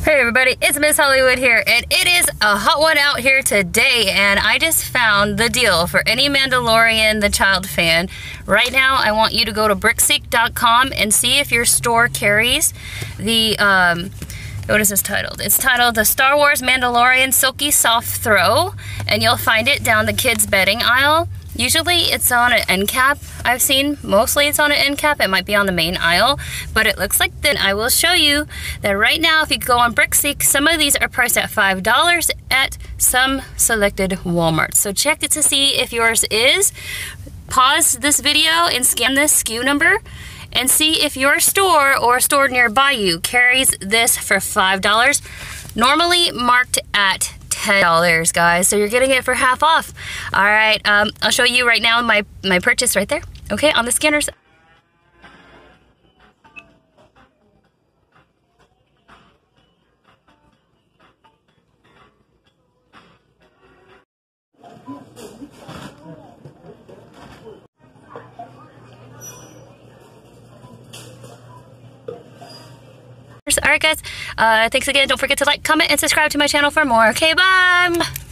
Hey everybody, it's Miss Hollywood here, and it is a hot one out here today, and I just found the deal for any Mandalorian the Child fan. Right now, I want you to go to Brickseek.com and see if your store carries the, what is this titled? It's titled the Star Wars Mandalorian Silky Soft Throw, and you'll find it down the kids' bedding aisle. Usually it's on an end cap. I've seen mostly it's on an end cap. It might be on the main aisle, but it looks like then I will show you that right now if you go on Brickseek, some of these are priced at $5 at some selected Walmart. So check it to see if yours is. Pause this video and scan this SKU number and see if your store or a store nearby you carries this for $5. Normally marked at $10, guys, so you're getting it for half off. All right, I'll show you right now my purchase right there. Okay, on the scanners. All right, guys, thanks again. Don't forget to like, comment, and subscribe to my channel for more. Okay, bye.